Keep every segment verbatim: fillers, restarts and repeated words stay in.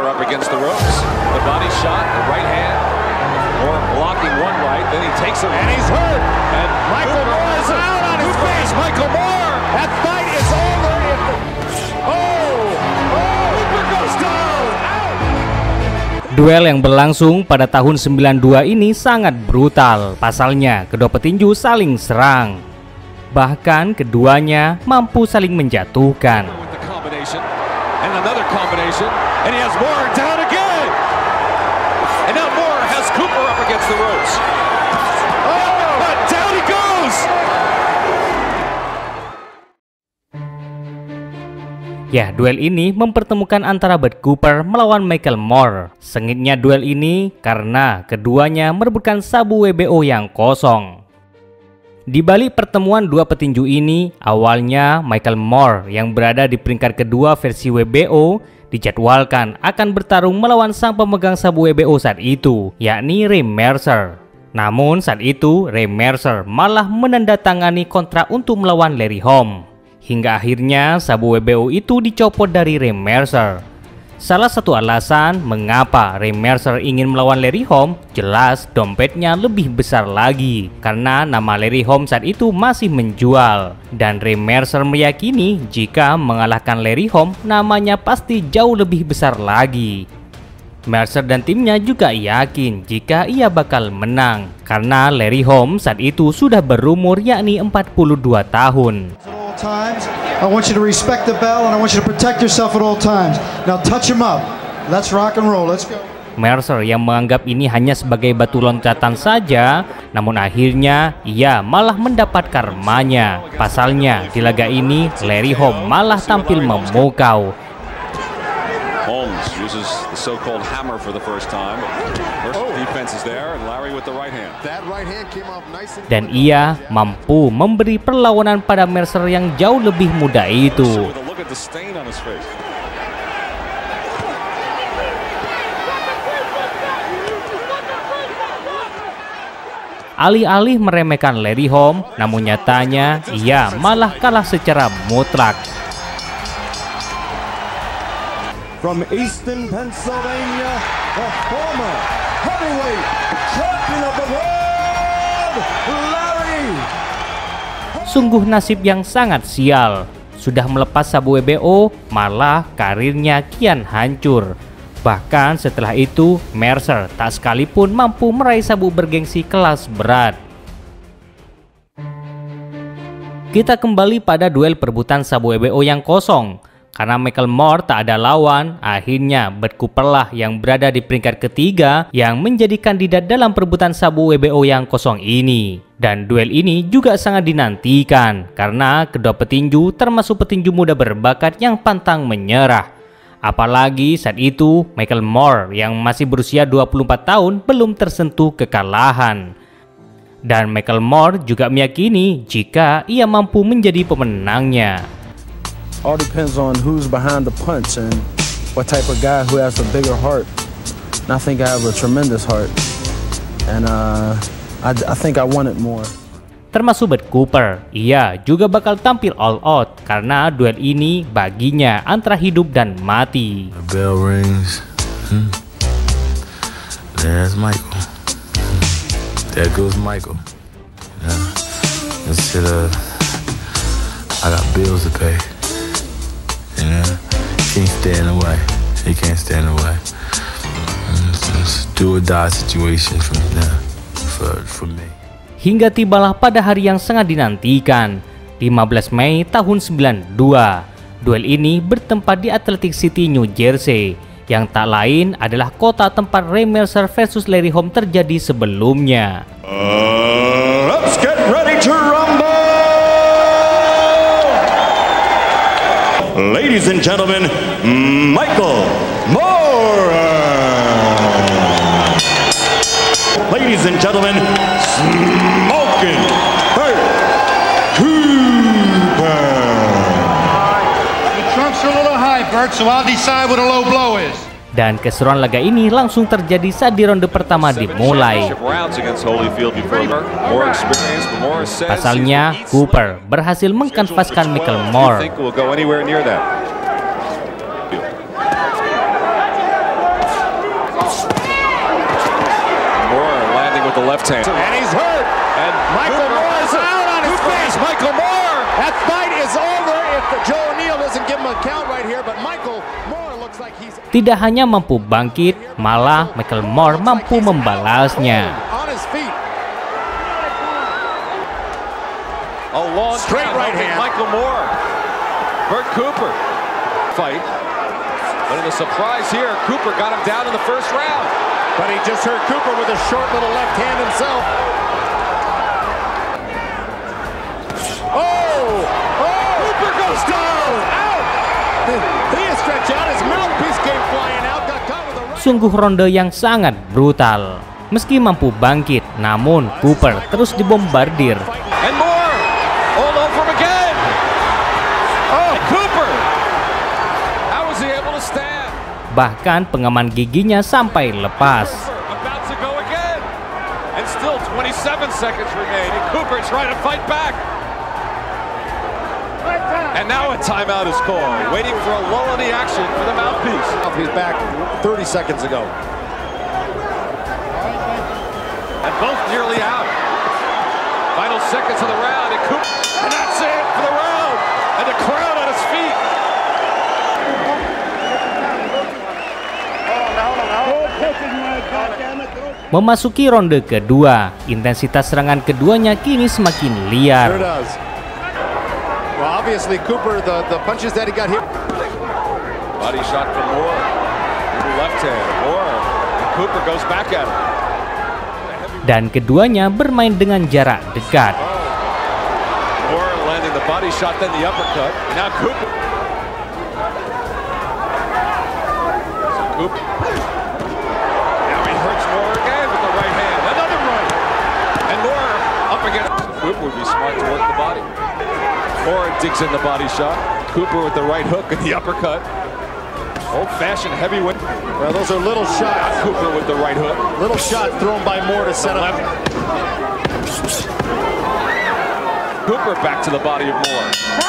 up against the ropes. The body shot, the right hand. Moore blocking one right, then he takes it, and he's hurt. And Michael Moore is out on his face. Michael Moore. That fight is over. Oh, oh, Cooper goes down. Out. Duel yang berlangsung pada tahun sembilan puluh dua ini sangat brutal. Pasalnya, kedua petinju saling serang. Bahkan keduanya mampu saling menjatuhkan. And another combination, and he has Moore down again. And now Moore has Cooper up against the ropes. Oh, but down he goes. Ya, duel ini mempertemukan antara Bud Cooper melawan Michael Moore. Sengitnya duel ini karena keduanya merebutkan sabu W B O yang kosong. Di balik pertemuan dua petinju ini, awalnya Michael Moore yang berada di peringkat kedua versi W B O dijadwalkan akan bertarung melawan sang pemegang sabu W B O saat itu, yakni Ray Mercer. Namun saat itu Ray Mercer malah menandatangani kontrak untuk melawan Larry Holm. Hingga akhirnya sabu W B O itu dicopot dari Ray Mercer. Salah satu alasan mengapa Ray Mercer ingin melawan Larry Holm jelas dompetnya lebih besar lagi karena nama Larry Holm saat itu masih menjual, dan Ray Mercer meyakini jika mengalahkan Larry Holm namanya pasti jauh lebih besar lagi. Mercer dan timnya juga yakin jika ia bakal menang karena Larry Holm saat itu sudah berumur yakni empat puluh dua tahun. Times. I want you to respect the bell and I want you to protect yourself at all times. Now touch him up. Let's rock and roll. Let's go. Mercer yang menganggap ini hanya sebagai batu loncatan saja, namun akhirnya ia malah mendapat karmanya. Pasalnya di laga ini Larry Holm malah tampil memukau. Holmes uses the so-called hammer for the first time. First defense is there, and Larry with the right hand. That right hand came off nice and Dan ia mampu memberi perlawanan pada Mercer yang jauh lebih muda itu. Look at the stain on his face. Alih-alih meremehkan Larry Holm, namun nyatanya ia malah kalah secara mutlak. From Easton, Pennsylvania, the former heavyweight champion of the world, Larry. Sungguh nasib yang sangat sial. Sudah melepas sabu W B O, malah karirnya kian hancur. Bahkan setelah itu, Mercer tak sekalipun mampu meraih sabu bergengsi kelas berat. Kita kembali pada duel perebutan sabu W B O yang kosong. Karena Michael Moore tak ada lawan, akhirnya Bud Cooper lah yang berada di peringkat ketiga yang menjadi kandidat dalam perebutan sabu W B O yang kosong ini. Dan duel ini juga sangat dinantikan karena kedua petinju termasuk petinju muda berbakat yang pantang menyerah. Apalagi saat itu Michael Moore yang masih berusia dua puluh empat tahun belum tersentuh kekalahan. Dan Michael Moore juga meyakini jika ia mampu menjadi pemenangnya. All depends on who's behind the punch and what type of guy who has a bigger heart. And I think I have a tremendous heart, and uh, I, I think I want it more. Termasuk Bud Cooper, ia juga bakal tampil all out karena duel ini baginya antara hidup dan mati. The bell rings. Hmm. There's Michael. Hmm. There goes Michael. Yeah. Instead of, I got bills to pay. You know, he can't stand in the way. He can't stand in the way. It's, it's a do or die situation for me now, for for me. Hingga tibalah pada hari yang sangat dinantikan, lima belas Mei tahun sembilan puluh dua. Duel ini bertempat di Atlantic City, New Jersey, yang tak lain adalah kota tempat Ray Mercer versus Larry Holm terjadi sebelumnya. Uh, let's get ready to rumble. Ladies and gentlemen, Michael Moore. Ladies and gentlemen, Smoking Bud Cooper. The trunks are a little high, Bert, so I'll decide what a low blow is. Dan keseruan laga ini langsung terjadi saat di ronde pertama dimulai. Pasalnya, Cooper berhasil mengkanvaskan Michael Moore. left hand. And he's hurt. And Michael Moore is out on his face. Michael Moore. That fight is over if Joe O'Neill doesn't give him a count right here. But Michael Moore looks like he's... Tidak hanya mampu bangkit, malah Michael Moore mampu membalasnya. On his feet. A long straight right hand. Michael Moore. Bert Cooper. Fight. But in a surprise here, Cooper got him down in the first round. But he just hurt Cooper with a short little left hand himself. Oh! Oh! Cooper goes down! Out! He is stretched out. His mouthpiece came flying out. Got caught with a right. Sungguh ronde yang sangat brutal. Meski mampu bangkit, namun Cooper terus dibombardir. And more! All over him again! Oh, Cooper! How was he able to stand? Bahkan pengaman giginya sampai lepas. About to go again. And still twenty-seven seconds remain. And Cooper trying to fight back. And now a timeout is called. Waiting for a lull in the action for the mouthpiece. He's back thirty seconds ago. And both nearly out. Final seconds of the round. And Cooper. And that's it for the round. And the crowd on his feet. Memasuki ronde kedua, intensitas serangan keduanya kini semakin liar. Sure does. Well, obviously Cooper, the the punches that he got here. Body shot from Moore. Left hand. Moore. And Cooper goes back at him. Dan keduanya bermain dengan jarak dekat. Moore landing the body shot, then the uppercut. Now Cooper. So Cooper. Now he hurts Moore again with the right hand. Another right. And Moore up again. Cooper would be smart to work the body. Moore digs in the body shot. Cooper with the right hook and the uppercut. Old-fashioned heavyweight. Well, those are little shots. Cooper with the right hook. Little shot thrown by Moore to set up. Cooper back to the body of Moore.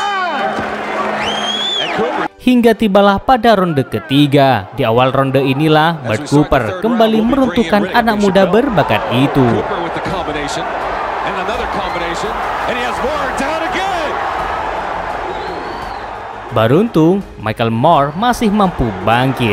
And Cooper. Hingga tibalah pada ronde ketiga. Di awal ronde inilah Bert Cooper kembali meruntuhkan anak muda berbakat itu. Cooper with the combination and another combination, and he has Moore down again. Beruntung, Michael Moore masih mampu bangkit.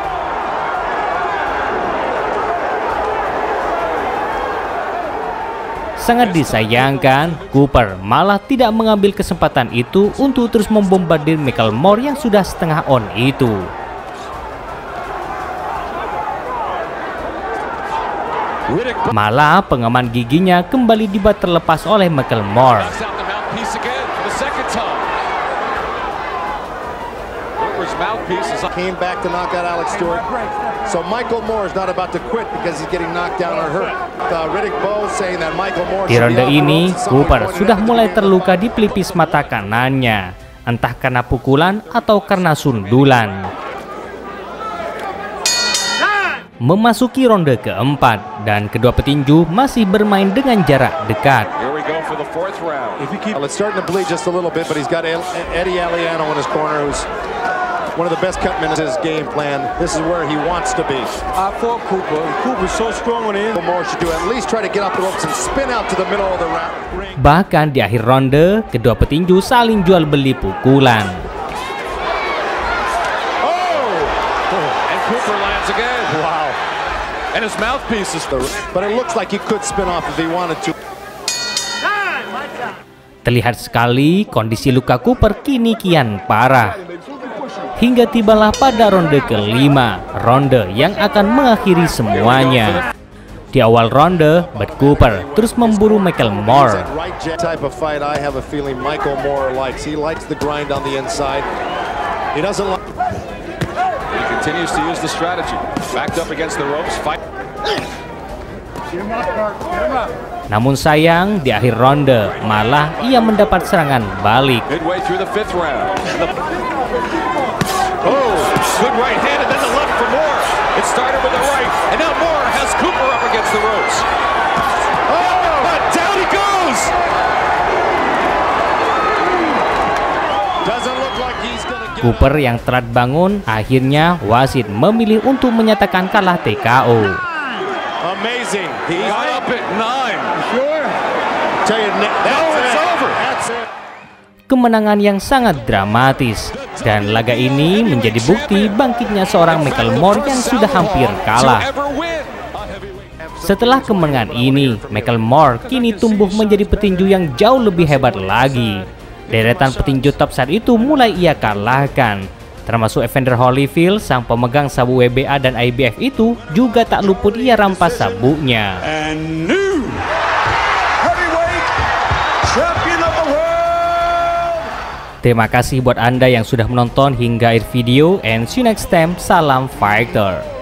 Sangat disayangkan, Cooper malah tidak mengambil kesempatan itu untuk terus membombardir Michael Moore yang sudah setengah on itu. Malah pengaman giginya kembali dibuat terlepas oleh Michael Moore. Came back to knock out Alex Stewart. So Michael Moore is not about to quit because he's getting knocked down or hurt. Uh, Riddick Bowe saying that Michael Moore. Di ronde ini, Cooper sudah mulai terluka di pelipis mata kanannya, entah karena pukulan atau karena sundulan. Memasuki ronde keempat dan kedua petinju masih bermain dengan jarak dekat. Here we go for the fourth round. If you keep, well, it's starting to bleed just a little bit, but he's got Eddie Aliano in his corner, who's one of the best cut minutes of his game plan. This is where he wants to be. I fought Cooper. Cooper's so strong on the end. Moore should do at least try to get up the ropes and spin out to the middle of the ring. Bahkan di akhir ronde, kedua petinju saling jual beli pukulan. Oh! And Cooper lands again. Wow. And his mouthpiece is the, but it looks like he could spin off if he wanted to. Terlihat sekali kondisi luka Cooper kini kian parah. Hingga tibalah pada ronde kelima, ronde yang akan mengakhiri semuanya. Di awal ronde, Bert Cooper terus memburu Michael Moore. Type of fight I have a feeling Michael Moore likes. He likes the grind on the inside. He doesn't like. He continues to use the strategy. Backed up against the ropes. Fight. Namun sayang, di akhir ronde malah ia mendapat serangan balik. Midway through the fifth round. Oh, good right hand and then the left for Moore. It started with the right, and now Moore has Cooper up against the ropes. Oh, but down he goes. Doesn't look like he's gonna get Cooper yang telat bangun, akhirnya wasit memilih untuk menyatakan kalah T K O. Amazing. He got up at nine. Sure. Tell you, Now it's over. That's it. Kemenangan yang sangat dramatis, dan laga ini menjadi bukti bangkitnya seorang Michael Moorer yang sudah hampir kalah. Setelah kemenangan ini, Michael Moorer kini tumbuh menjadi petinju yang jauh lebih hebat lagi. Deretan petinju top saat itu mulai ia kalahkan, termasuk Evander Holyfield, sang pemegang sabu W B A dan I B F itu juga tak luput ia rampas sabunya. And new heavyweight champion of the world. Terima kasih buat Anda yang sudah menonton hingga akhir video, and see you next time. Salam fighter.